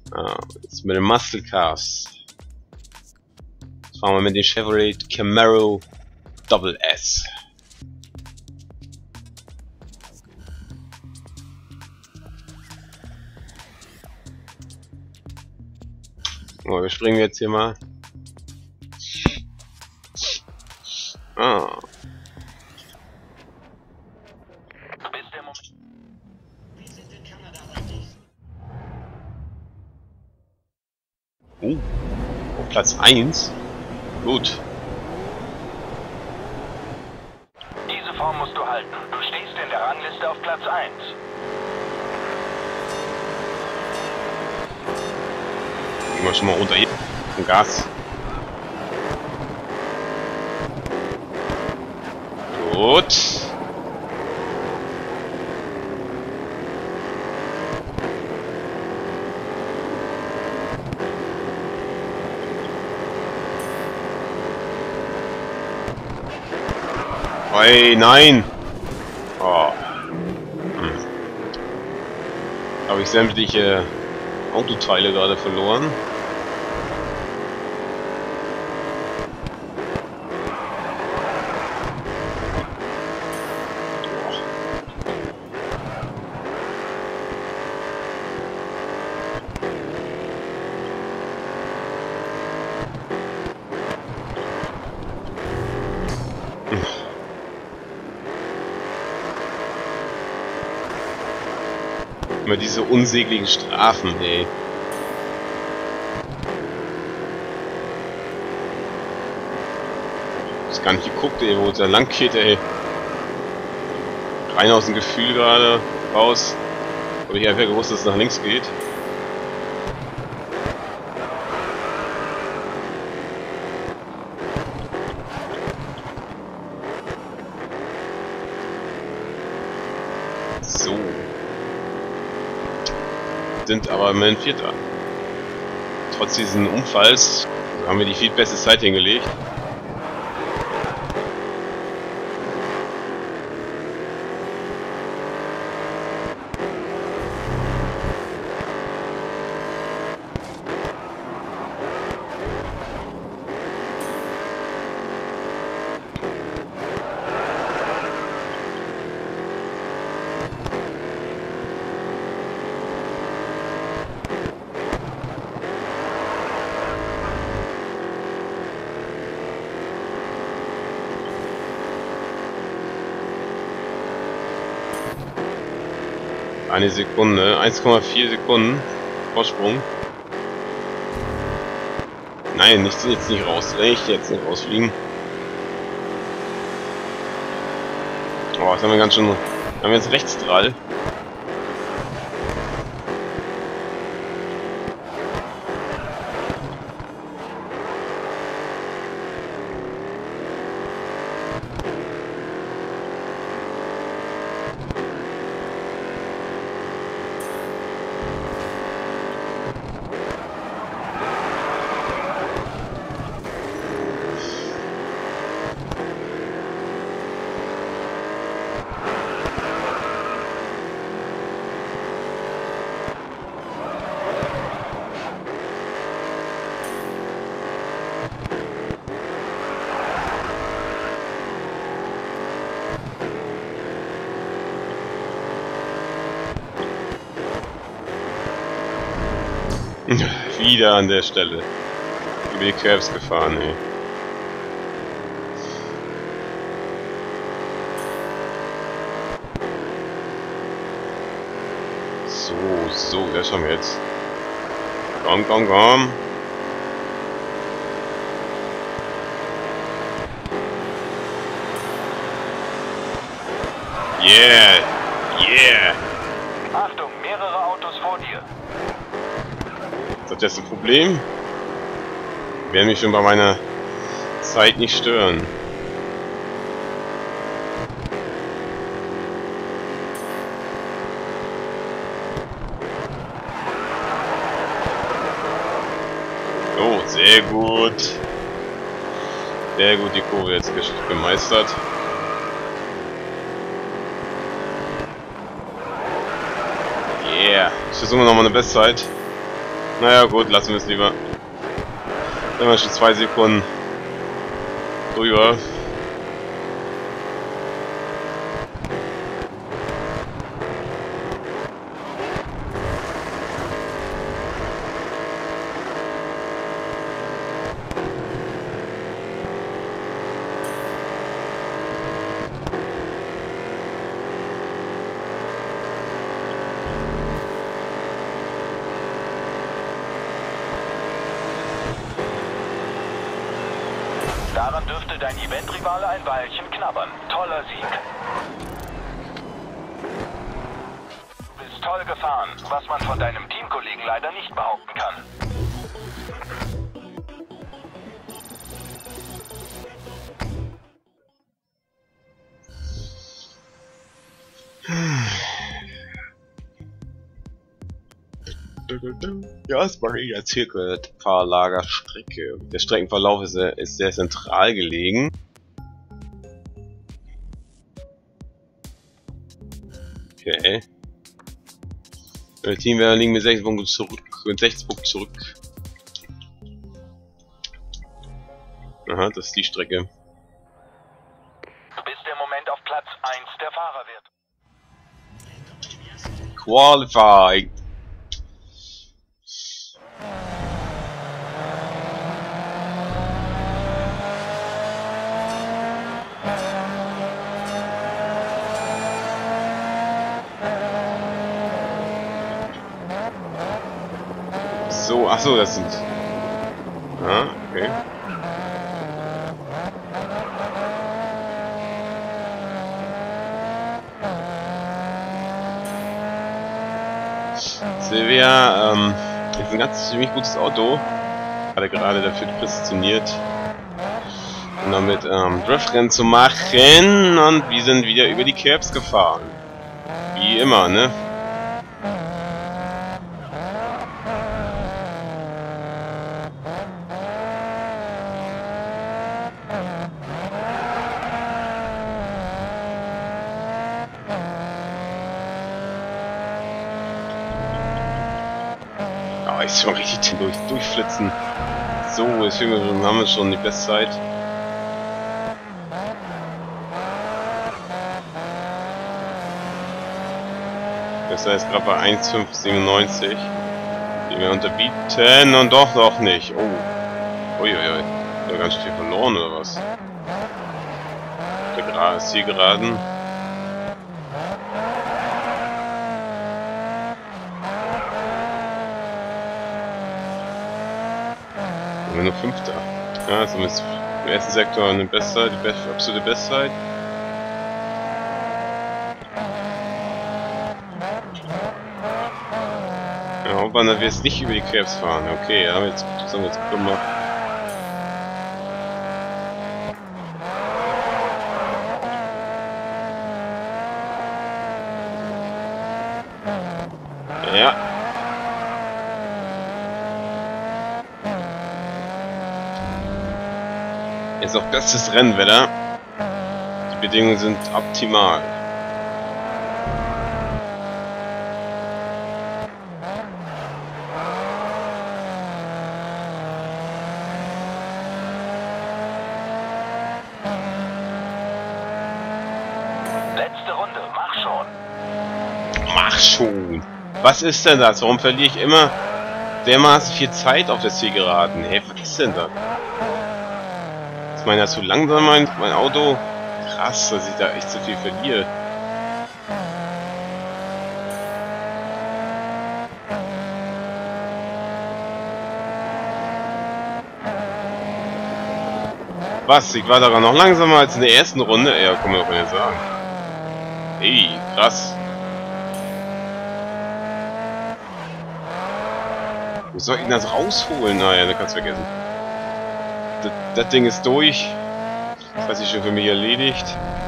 Jetzt mit den Muscle Cars. Jetzt fahren wir mit dem Chevrolet Camaro Double S. Oh, wir springen jetzt hier mal. Auf Platz 1. Gut. Diese Form musst du halten. Du stehst in der Rangliste auf Platz 1. Gehen wir schon mal runter hier. Vom Gas. Gut. Hey, nein! Oh. Habe ich sämtliche Autoteile gerade verloren? Immer diese unsäglichen Strafen, ey. Ich hab gar nicht geguckt, ey, wo es da lang geht, ey. Rein aus dem Gefühl gerade raus. Oder ich einfach gewusst, dass es nach links geht. So. Sind aber immerhin Vierter. Trotz diesen Unfalls haben wir die viel beste Zeit hingelegt. Eine Sekunde, 1,4 Sekunden Vorsprung. Nein, jetzt nicht raus. Echt jetzt nicht rausfliegen. Oh, jetzt haben wir ganz schön. Haben wir jetzt Rechtsdrall. Wieder an der Stelle. Über die Curbs gefahren, ey. So, das haben wir jetzt. Komm. Yeah! Achtung, mehrere Autos vor dir. Ist das jetzt ein Problem? Ich werde mich schon bei meiner Zeit nicht stören. Oh, sehr gut. Sehr gut die Kurve jetzt gemeistert. Yeah. Ich versuche nochmal eine Bestzeit. Naja gut, lassen wir es lieber. Sind wir schon 2 Sekunden drüber. Daran dürfte dein Eventrivale ein Weilchen knabbern. Toller Sieg. Du bist toll gefahren, was man von deinem Teamkollegen leider nicht behaupten kann. Ja, es war ja Zirkelfahrlagerstrecke. Der Streckenverlauf ist sehr zentral gelegen. Okay. Das Team liegen mit 60 Punkten zurück. Aha, das ist die Strecke. Du bist im Moment auf Platz 1 der Fahrerwert. Qualified. So, ach so, das sind. Ah, okay. Silvia, ist ein ziemlich gutes Auto. Gerade dafür prädestiniert, um damit Driftrennen zu machen, und wir sind wieder über die Curbs gefahren. Wie immer, ne? Oh, ist schon richtig durchflitzen. So, jetzt haben wir schon die Bestzeit. Das heißt gerade bei 1,597, die wir unterbieten, und doch nicht. Oh, uiuiui, wir haben ganz schön viel verloren oder was? Der Zielgeraden. Wir nur Fünfter. Ja, also im ersten Sektor eine Bestzeit, die absolute Bestzeit. Ja, Hauptmann, wir jetzt nicht über die Curbs fahren. Okay, ja, jetzt sind wir jetzt Kummer. Ja. Jetzt auch bestes Rennwetter. Die Bedingungen sind optimal. Letzte Runde, mach schon. Mach schon. Was ist denn das? Warum verliere ich immer dermaßen viel Zeit auf der Zielgeraden? Hey, was ist denn das? Ist meiner zu langsam, mein Auto? Krass, dass ich da echt zu viel verliere. Was? Ich war daran noch langsamer als in der ersten Runde? Ja, kann man doch nicht sagen. Ey, krass. Wo soll ich denn das rausholen? Naja, da kannst du vergessen. Das Ding ist durch. Das hat sich schon für mich erledigt.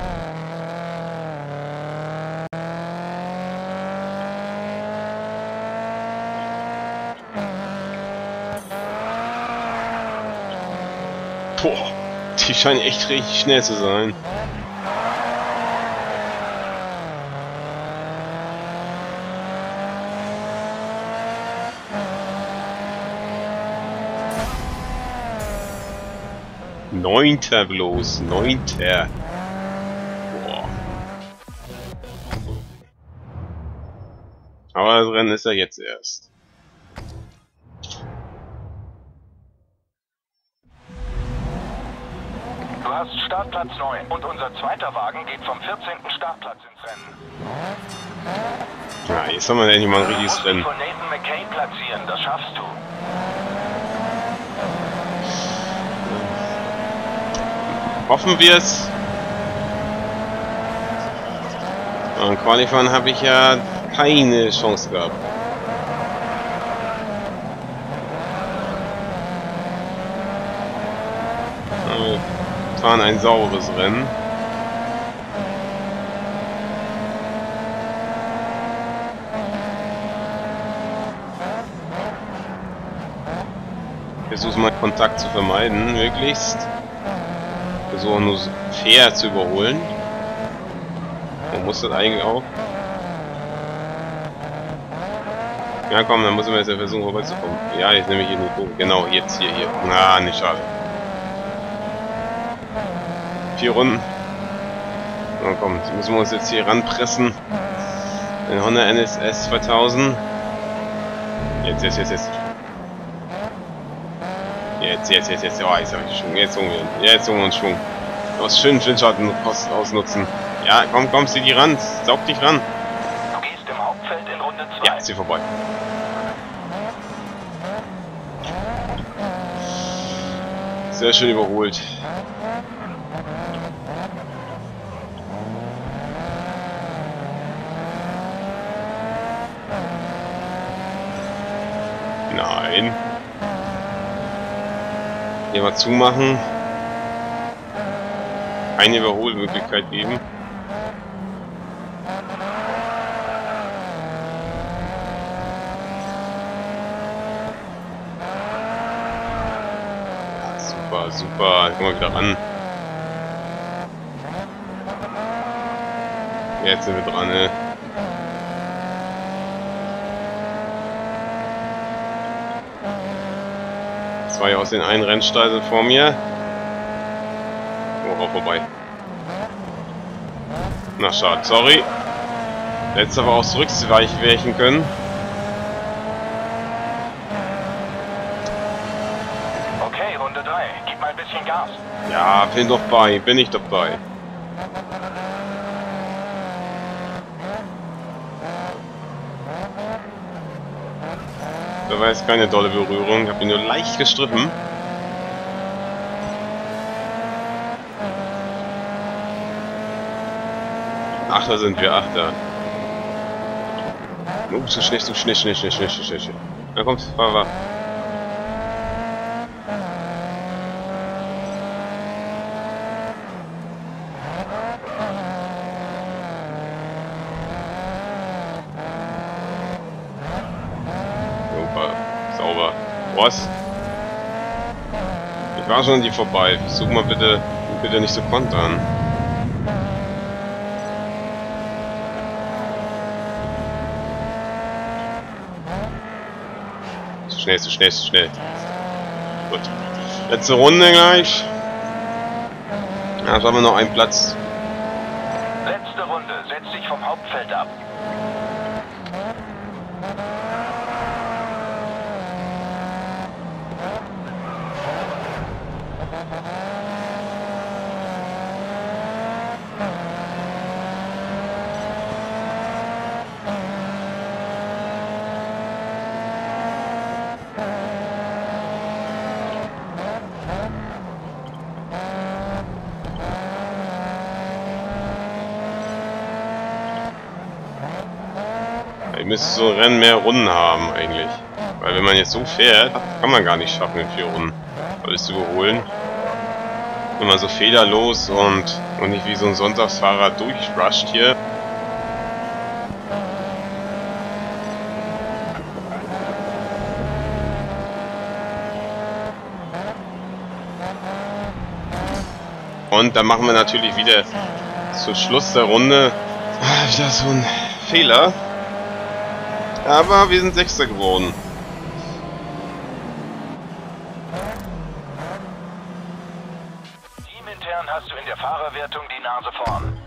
Boah, die scheinen echt richtig schnell zu sein. Neunter bloß. Neunter. Boah. Aber das Rennen ist ja jetzt erst. Du hast Startplatz 9 und unser zweiter Wagen geht vom 14. Startplatz ins Rennen. Ja, jetzt haben wir endlich mal ein richtiges Du musst Rennen. dich von Nathan McCain platzieren, das schaffst du. Hoffen wir es. Beim Qualifying habe ich ja keine Chance gehabt. Wir fahren ein sauberes Rennen. Versuche mal Kontakt zu vermeiden, möglichst. Versuche nur fair zu überholen. Man muss das eigentlich auch. Ja komm, dann müssen wir jetzt ja versuchen vorbeizukommen. Ja, jetzt nehme ich hier nur Punkt. Genau, jetzt hier. Na, nicht schade. 4 Runden. Na komm, jetzt müssen wir uns jetzt hier ranpressen. Den Honda NSS 2000. Jetzt. Jetzt. Oh, jetzt habe ich Schwung. Jetzt holen wir uns Schwung. Aus schönen Windschatten ausnutzen. Ja, komm, zieh die ran. Saug dich ran. Du gehst im Hauptfeld in Runde 2. Ja, zieh vorbei. Sehr schön überholt. Nein. Hier mal zumachen. Keine Überholmöglichkeit geben. Ja, super. Komm mal wieder ran. Jetzt sind wir dran, ne? Zwei aus den einen Rennstall sind vor mir. Oh, auch vorbei. Na schade, sorry. Hättest aber auch zurückweichen können. Okay, Runde 3. Gib mal ein bisschen Gas. Ja, bin ich dabei. Da war jetzt keine dolle Berührung, ich habe ihn nur leicht gestritten. Achter sind wir, Achter. Zu schnell. Na kommt, fahr. Sauber. Was? Ich war schon an die vorbei. Versuch mal bitte nicht so kontern. Zu schnell. Gut. Letzte Runde gleich. Ja, jetzt haben wir noch einen Platz. Letzte Runde. Setz dich vom Hauptfeld ab. Ihr müsst so ein Rennen mehr Runden haben eigentlich. Weil wenn man jetzt so fährt, kann man gar nicht schaffen in 4 Runden alles zu überholen. Wenn man so fehlerlos und nicht wie so ein Sonntagsfahrer durchrusht hier. Und dann machen wir natürlich wieder zu Schluss der Runde wieder so ein Fehler. Aber wir sind Sechster geworden. Intern hast du in der Fahrerwertung die Nase vorn.